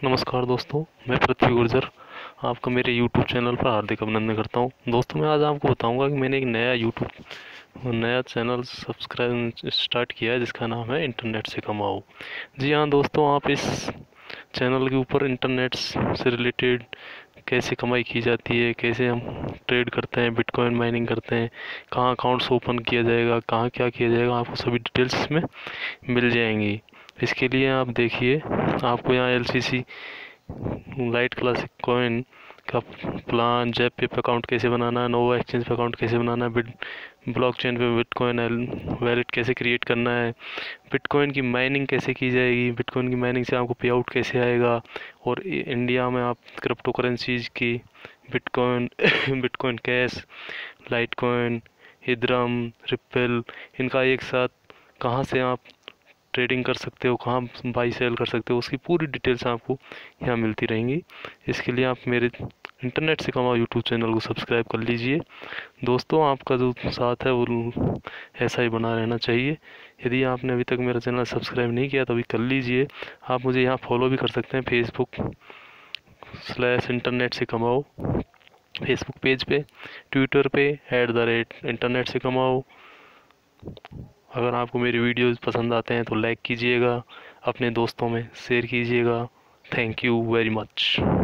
नमस्कार दोस्तों, मैं पृथ्वी गुर्जर आपका मेरे YouTube चैनल पर हार्दिक अभिनंदन करता हूं। दोस्तों, मैं आज आपको बताऊंगा कि मैंने एक नया चैनल सब्सक्राइब स्टार्ट किया है जिसका नाम है इंटरनेट से कमाओ। जी हाँ दोस्तों, आप इस चैनल के ऊपर इंटरनेट से रिलेटेड कैसे कमाई की जाती है, कैसे हम ट्रेड करते हैं, बिटकॉइन माइनिंग करते हैं, कहाँ अकाउंट्स ओपन किया जाएगा, कहाँ क्या किया जाएगा, आपको सभी डिटेल्स इसमें मिल जाएंगी। इसके लिए आप देखिए, आपको यहाँ LCC लाइट क्लासिक कॉइन का प्लान, जैप पे अकाउंट कैसे बनाना है, नोवा एक्सचेंज पे अकाउंट कैसे बनाना है, ब्लॉकचेन पे बिटकॉइन वैलेट कैसे क्रिएट करना है, बिटकॉइन की माइनिंग कैसे की जाएगी, बिटकॉइन की माइनिंग से आपको पे आउट कैसे आएगा, और इंडिया में आप क्रिप्टो करेंसीज की bitcoin bitcoin cash, litecoin, ethereum, ripple, इनका एक साथ कहाँ से आप ट्रेडिंग कर सकते हो, कहाँ बाई सेल कर सकते हो, उसकी पूरी डिटेल्स आपको यहाँ मिलती रहेंगी। इसके लिए आप मेरे इंटरनेट से कमाओ यूट्यूब चैनल को सब्सक्राइब कर लीजिए। दोस्तों, आपका जो साथ है वो ऐसा ही बना रहना चाहिए। यदि आपने अभी तक मेरा चैनल सब्सक्राइब नहीं किया तो अभी कर लीजिए। आप मुझे यहाँ फॉलो भी कर सकते हैं, Facebook/इंटरनेट से कमाओ फेसबुक पेज पे, ट्विटर पे @इंटरनेट से कमाओ। अगर आपको मेरे वीडियोज़ पसंद आते हैं तो लाइक कीजिएगा, अपने दोस्तों में शेयर कीजिएगा। Thank you very much.